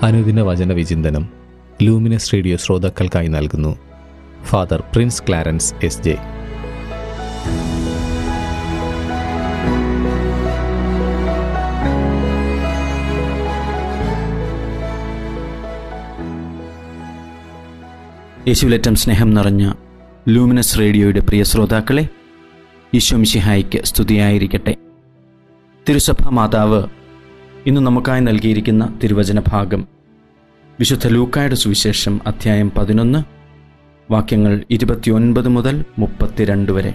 അനുദിന വചന വിചിന്തനം ലൂമിനസ് റേഡിയോ ശ്രോതാക്കൾക്കായി നൽകുന്നു ഫാദർ പ്രിൻസ് ക്ലാരൻസ് എസ്.ജെ. യേശുവിലേറ്റം സ്നേഹം നിറഞ്ഞ ലൂമിനസ് റേഡിയോയുടെ പ്രിയ ശ്രോതാക്കളെ, ഈശോ മിശിഹായ്ക്ക് സ്തുതിയായിരിക്കട്ടെ. തിരുസഭാ മാതാവ് ഇന്ന് നമുക്കായി നൽകിയിരിക്കുന്ന തിരുവചന ഭാഗം വിശുദ്ധ ലൂക്കായുടെ സുവിശേഷം അധ്യായം 11 വാക്യങ്ങൾ 29 മുതൽ 32 വരെ.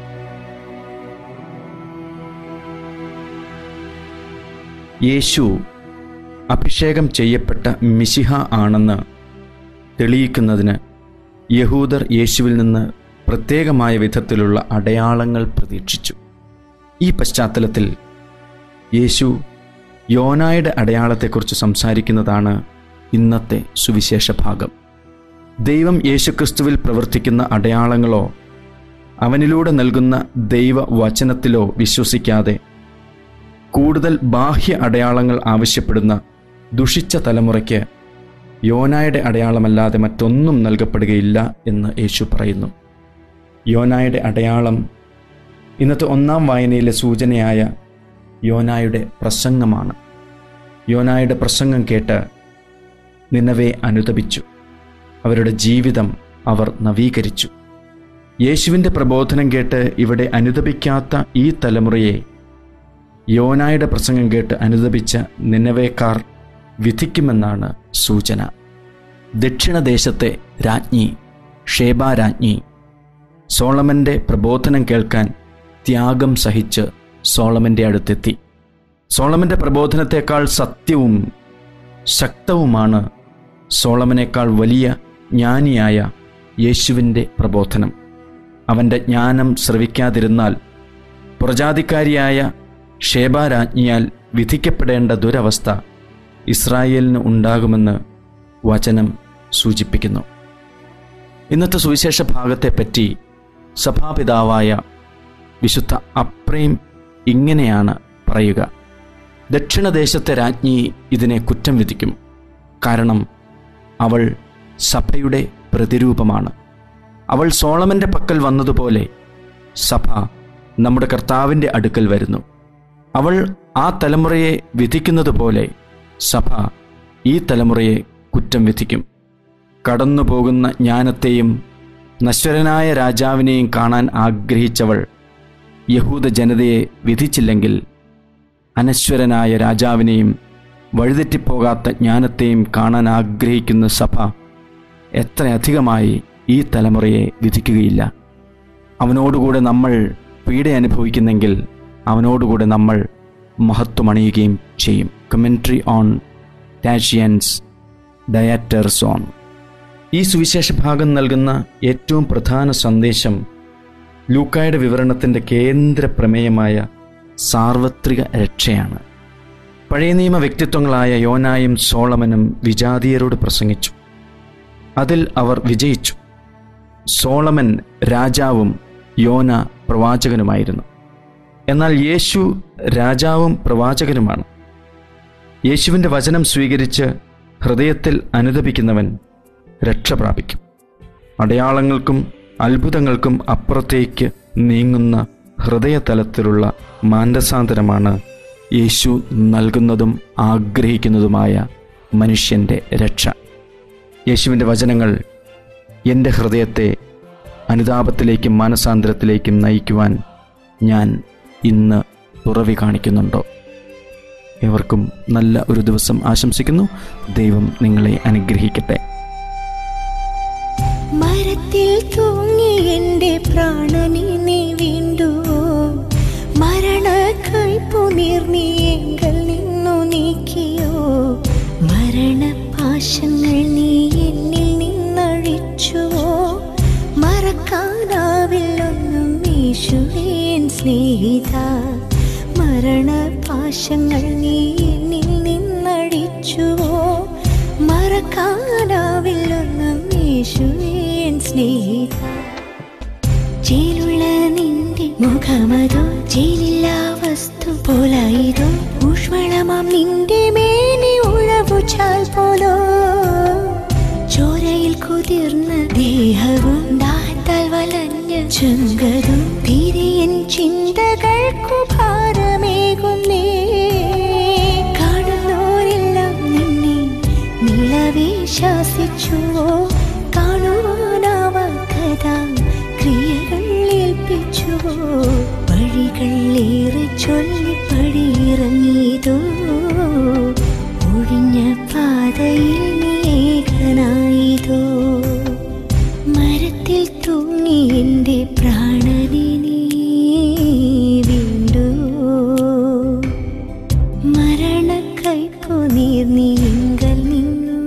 യേശു അഭിഷേകം ചെയ്യപ്പെട്ട മിശിഹ ആണെന്ന് തെളിയിക്കുന്നതിന് യഹൂദർ യേശുവിൽ നിന്ന് പ്രത്യേകമായ വിധത്തിലുള്ള അടയാളങ്ങൾ പ്രതീക്ഷിച്ചു. ഈ പശ്ചാത്തലത്തിൽ യേശു യോനായുടെ അടയാളത്തെക്കുറിച്ച് സംസാരിക്കുന്നതാണ് ഇന്നത്തെ സുവിശേഷ ഭാഗം. ദൈവം യേശുക്രിസ്തുവിൽ പ്രവർത്തിക്കുന്ന അടയാളങ്ങളോ അവനിലൂടെ നൽകുന്ന ദൈവവചനത്തിലോ വിശ്വസിക്കാതെ കൂടുതൽ ബാഹ്യ അടയാളങ്ങൾ ആവശ്യപ്പെടുന്ന ദുഷിച്ച തലമുറയ്ക്ക് യോനായുടെ അടയാളമല്ലാതെ മറ്റൊന്നും നൽകപ്പെടുകയില്ല എന്ന് യേശു പറയുന്നു. യോനായുടെ അടയാളം ഇന്നത്തെ 1-ാം വായനയിലെ സൂചനയായ യോനായുടെ പ്രസംഗമാണ്. യോനായുടെ പ്രസംഗം കേട്ട് നിനവെ അനുതപിച്ചു. അവരുടെ ജീവിതം അവർ നവീകരിച്ചു. യേശുവിൻ്റെ പ്രബോധനം കേട്ട് ഇവിടെ അനുതപിക്കാത്ത ഈ തലമുറയെ യോനായുടെ പ്രസംഗം കേട്ട് അനുതപിച്ച നിനവേക്കാർ വിധിക്കുമെന്നാണ് സൂചന. ദക്ഷിണദേശത്തെ രാജ്ഞി ഷേബാ രാജ്ഞി സോളമൻ്റെ പ്രബോധനം കേൾക്കാൻ ത്യാഗം സഹിച്ച് സോളമൻ്റെ അടുത്തെത്തി. സോളമൻ്റെ പ്രബോധനത്തെക്കാൾ സത്യവും ശക്തവുമാണ് സോളമനേക്കാൾ വലിയ ജ്ഞാനിയായ യേശുവിൻ്റെ പ്രബോധനം. അവൻ്റെ ജ്ഞാനം ശ്രവിക്കാതിരുന്നാൽ പുറജാതിക്കാരിയായ ഷേബാ രാജ്ഞിയാൽ വിധിക്കപ്പെടേണ്ട ദുരവസ്ഥ ഇസ്രായേലിന് ഉണ്ടാകുമെന്ന് വചനം സൂചിപ്പിക്കുന്നു. ഇന്നത്തെ സുവിശേഷ ഭാഗത്തെപ്പറ്റി സഭാപിതാവായ വിശുദ്ധ അപ്രേം ഇങ്ങനെയാണ് പറയുക: ദക്ഷിണദേശത്തെ രാജ്ഞി ഇതിനെ കുറ്റം വിധിക്കും. കാരണം അവൾ സഭയുടെ പ്രതിരൂപമാണ്. അവൾ സോളമൻ്റെ പക്കൽ വന്നതുപോലെ സഭ നമ്മുടെ കർത്താവിൻ്റെ അടുക്കൽ വരുന്നു. അവൾ ആ തലമുറയെ വിധിക്കുന്നത് പോലെ സഭ ഈ തലമുറയെ കുറ്റം വിധിക്കും. കടന്നു പോകുന്ന ജ്ഞാനത്തെയും നശ്വരനായ രാജാവിനെയും കാണാൻ ആഗ്രഹിച്ചവൾ യഹൂദ ജനതയെ വിധിച്ചില്ലെങ്കിൽ അനശ്വരനായ രാജാവിനെയും വഴിതെറ്റിപ്പോകാത്ത ജ്ഞാനത്തെയും കാണാൻ ആഗ്രഹിക്കുന്ന സഭ എത്രയധികമായി ഈ തലമുറയെ വിധിക്കുകയില്ല. അവനോടുകൂടെ നമ്മൾ പീഡ അനുഭവിക്കുന്നെങ്കിൽ അവനോടുകൂടെ നമ്മൾ മഹത്വമണിയുകയും ചെയ്യും. Commentary on Tatian's Diatessaron. ഈ സുവിശേഷ ഭാഗം നൽകുന്ന ഏറ്റവും പ്രധാന സന്ദേശം ലൂക്കായുടെ വിവരണത്തിൻ്റെ കേന്ദ്ര പ്രമേയമായ സാർവത്രിക രക്ഷയാണ്. പഴയ നിയമ വ്യക്തിത്വങ്ങളായ യോനായും സോളമനും വിജാതീയരോട് പ്രസംഗിച്ചു. അതിൽ അവർ വിജയിച്ചു. സോളമൻ രാജാവും യോന പ്രവാചകനുമായിരുന്നു. എന്നാൽ യേശു രാജാവും പ്രവാചകനുമാണ്. യേശുവിൻ്റെ വചനം സ്വീകരിച്ച് ഹൃദയത്തിൽ അനുതപിക്കുന്നവൻ രക്ഷ പ്രാപിക്കും. അടയാളങ്ങൾക്കും അത്ഭുതങ്ങൾക്കും അപ്പുറത്തേക്ക് നീങ്ങുന്ന ഹൃദയതലത്തിലുള്ള മാനസാന്തരമാണ് യേശു നൽകുന്നതും ആഗ്രഹിക്കുന്നതുമായ മനുഷ്യൻ്റെ രക്ഷ. യേശുവിൻ്റെ വചനങ്ങൾ എൻ്റെ ഹൃദയത്തെ അനുതാപത്തിലേക്കും മാനസാന്തരത്തിലേക്കും നയിക്കുവാൻ ഞാൻ ഇന്ന് തുറവി കാണിക്കുന്നുണ്ടോ? ഏവർക്കും നല്ല ഒരു ദിവസം ആശംസിക്കുന്നു. ദൈവം നിങ്ങളെ അനുഗ്രഹിക്കട്ടെ. മരത്തിൽ തൂങ്ങി എൻ്റെ പ്രാണനെ നീ വീണ്ടുവോ, മരണക്കൈപ്പുനീർന്നീ എങ്കൽ നിന്നു നീക്കിയോ, മരണപാശങ്ങൾ നീ എന്നിൽ നിന്നഴിച്ചുവോ, മറക്കാനാവില്ലൊന്നും യേശുവേ എൻ സ്നേഹിത, മരണപാശങ്ങൾ നീ എന്നിൽ നിന്നഴിച്ചുവോ, മറക്കാനാവില്ലൊന്നും യേശുവേ എൻ സ്നേഹിത. ചേലുള്ള നിന്റെ നിന്റെ മുഖമതോ ജയിലില്ലാ വസ്തു പോലായതോ ഊഷ്മളമാം നിന്റെ മേനി ഉഴവുചാൽ പോലോ ചോരയിൽ കുതിർന്ന ദേഹവും ദാഹത്താൽ വലഞ്ഞ ചുങ്കതും തീരെയൻ ചിന്തകൾക്കു ഭാരമേകുന്നേ കാണുന്നോരെല്ലാം നിന്നെ നിലവേ ശാസിച്ചുവോ കാണുവാനാവാക്കതാ ക്രിയകൾ ഏൽപ്പിച്ചുവോ വഴികളേറെ ചൊല്ലി പടിയിറങ്ങിയതോ ഒഴിഞ്ഞ പാതയിൽ നീ ഏകനായതോ മരത്തിൽ തൂങ്ങി എൻ്റെ പ്രാണനെ നീ വീണ്ടു മരണക്കൈപ്പു നീർ നീങ്കൽ നിന്നു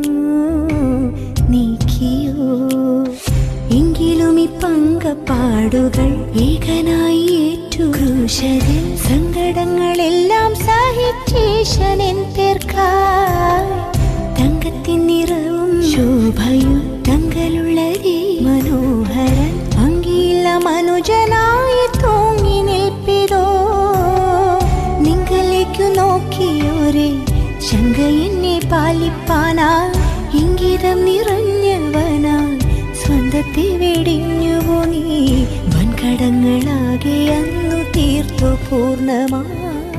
നീക്കിയോ എങ്കിലും ഈ പങ്കപ്പാടുകൾ ഏകനായി ഏറ്റു ക്രൂശതിൽ സങ്കടങ്ങളെല്ലാം സഹിച്ചീശനൻ പേർക്കായി തങ്കത്തിൻ നിറവും ശോഭയും തങ്കലുള്ളതേ മനോഹരൻ അങ്കിയില്ല മനുജനായി തൂങ്ങി നിൽപ്പിതോ നിങ്ങളിലേക്കു നോക്കിയോരെ ശങ്ക എന്നെ പാലിപ്പാനാ ഇംഗിതം നിറഞ്ഞവനാ സ്വന്തത്തെ വെടിഞ്ഞുവോ നീ വൻകടങ്ങളാകെ അന്നു തീർത്തു പൂർണ്ണമായി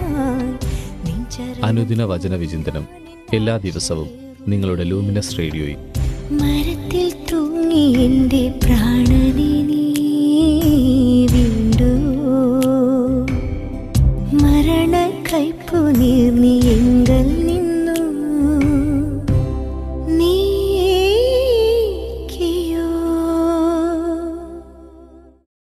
അനുദിന വചന വിചിന്തനം എല്ലാ ദിവസവും നിങ്ങളുടെ ലൂമിനസ് റേഡിയോയിൽ മരത്തിൽ തൂങ്ങി എൻ്റെ